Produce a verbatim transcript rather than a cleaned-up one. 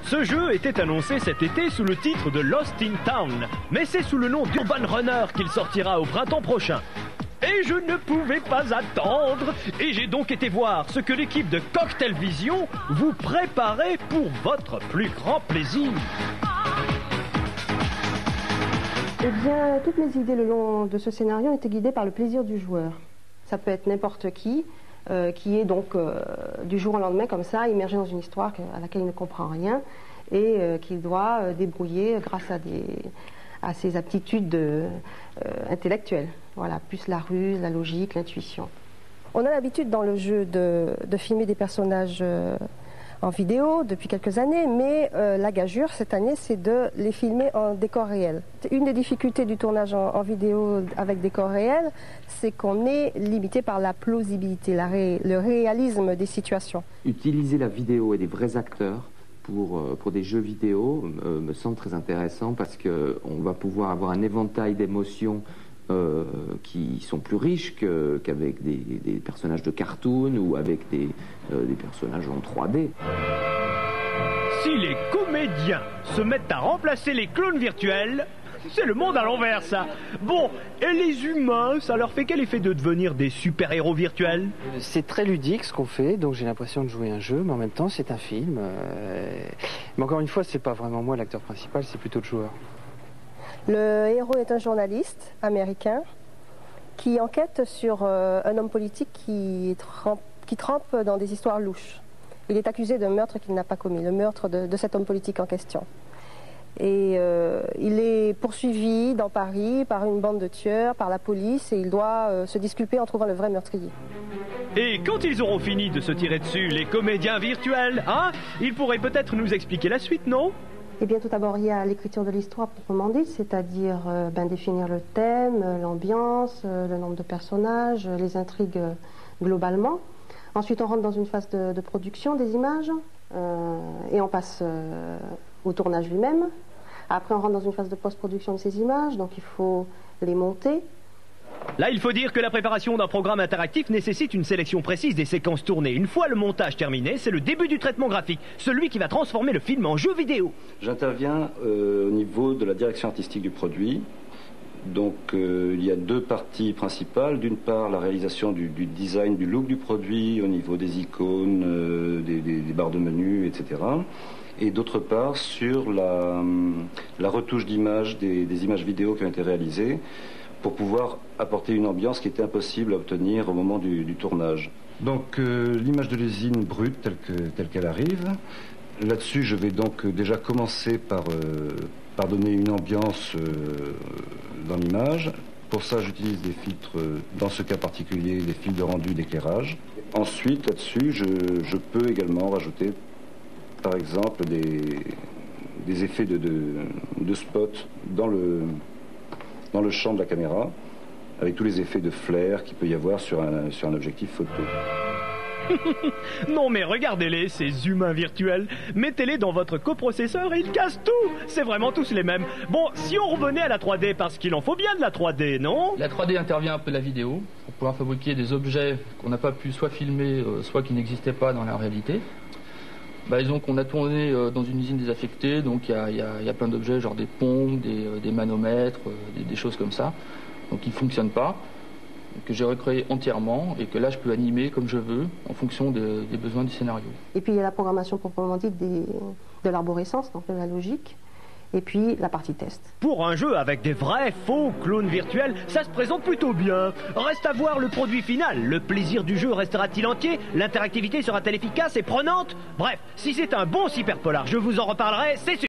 Ce jeu était annoncé cet été sous le titre de Lost in Town, mais c'est sous le nom d'Urban Runner qu'il sortira au printemps prochain. Et je ne pouvais pas attendre, et j'ai donc été voir ce que l'équipe de Cocktail Vision vous préparait pour votre plus grand plaisir. Eh bien, toutes mes idées le long de ce scénario étaient guidées par le plaisir du joueur. Ça peut être n'importe qui, euh, qui est donc euh, du jour au lendemain comme ça, immergé dans une histoire à laquelle il ne comprend rien et euh, qu'il doit euh, débrouiller grâce à, des, à ses aptitudes euh, intellectuelles. Voilà, plus la ruse, la logique, l'intuition. On a l'habitude dans le jeu de, de filmer des personnages euh, en vidéo depuis quelques années, mais euh, la gageure cette année, c'est de les filmer en décor réel. Une des difficultés du tournage en, en vidéo avec décor réel, c'est qu'on est limité par la plausibilité, la ré, le réalisme des situations. Utiliser la vidéo et des vrais acteurs pour, euh, pour des jeux vidéo euh, me semble très intéressant parce qu'on va pouvoir avoir un éventail d'émotions Euh, qui sont plus riches que, qu'avec des, des personnages de cartoon ou avec des, euh, des personnages en trois D. Si les comédiens se mettent à remplacer les clones virtuels, c'est le monde à l'envers, ça. Bon, et les humains, ça leur fait quel effet de devenir des super-héros virtuels? C'est très ludique ce qu'on fait, donc j'ai l'impression de jouer un jeu, mais en même temps c'est un film. Euh... Mais encore une fois, c'est pas vraiment moi l'acteur principal, c'est plutôt le joueur. Le héros est un journaliste américain qui enquête sur euh, un homme politique qui trempe, qui trempe dans des histoires louches. Il est accusé d'un meurtre qu'il n'a pas commis, le meurtre de, de cet homme politique en question. Et euh, il est poursuivi dans Paris par une bande de tueurs, par la police, et il doit euh, se disculper en trouvant le vrai meurtrier. Et quand ils auront fini de se tirer dessus, les comédiens virtuels, hein, ils pourraient peut-être nous expliquer la suite, non ? Eh bien, tout d'abord, il y a l'écriture de l'histoire proprement dite, c'est-à-dire euh, ben, définir le thème, l'ambiance, euh, le nombre de personnages, les intrigues euh, globalement. Ensuite, on rentre dans une phase de, de production des images euh, et on passe euh, au tournage lui-même. Après, on rentre dans une phase de post-production de ces images, donc il faut les monter. Là, il faut dire que la préparation d'un programme interactif nécessite une sélection précise des séquences tournées. Une fois le montage terminé, c'est le début du traitement graphique, celui qui va transformer le film en jeu vidéo. J'interviens euh, au niveau de la direction artistique du produit. Donc euh, il y a deux parties principales. D'une part, la réalisation du, du design, du look du produit au niveau des icônes, euh, des, des, des barres de menu, et cetera. Et d'autre part, sur la, la retouche d'images, des, des images vidéo qui ont été réalisées, pour pouvoir apporter une ambiance qui était impossible à obtenir au moment du, du tournage. Donc euh, l'image de l'usine brute telle que, telle qu'elle arrive. Là-dessus, je vais donc déjà commencer par, euh, par donner une ambiance euh, dans l'image. Pour ça, j'utilise des filtres, euh, dans ce cas particulier, des filtres de rendu d'éclairage. Ensuite, là-dessus, je, je peux également rajouter, par exemple, des, des effets de, de, de spot dans le... dans le champ de la caméra, avec tous les effets de flair qu'il peut y avoir sur un, sur un objectif photo. Non mais regardez-les, ces humains virtuels. Mettez-les dans votre coprocesseur et ils cassent tout. C'est vraiment tous les mêmes. Bon, si on revenait à la trois D, parce qu'il en faut bien de la trois D, non? La trois D intervient un peu de la vidéo, pour pouvoir fabriquer des objets qu'on n'a pas pu soit filmer, euh, soit qui n'existaient pas dans la réalité. Bah, disons qu'on a tourné euh, dans une usine désaffectée, donc il y a, y a, y a plein d'objets, genre des pompes, des, euh, des manomètres, euh, des, des choses comme ça, donc qui ne fonctionnent pas, que j'ai recréé entièrement et que là je peux animer comme je veux en fonction de, des besoins du scénario. Et puis il y a la programmation proprement dite des, de l'arborescence, donc de la logique, et puis la partie test. Pour un jeu avec des vrais faux clones virtuels, ça se présente plutôt bien. Reste à voir le produit final. Le plaisir du jeu restera-t-il entier? L'interactivité sera-t-elle efficace et prenante? Bref, si c'est un bon cyberpolar, je vous en reparlerai, c'est sûr.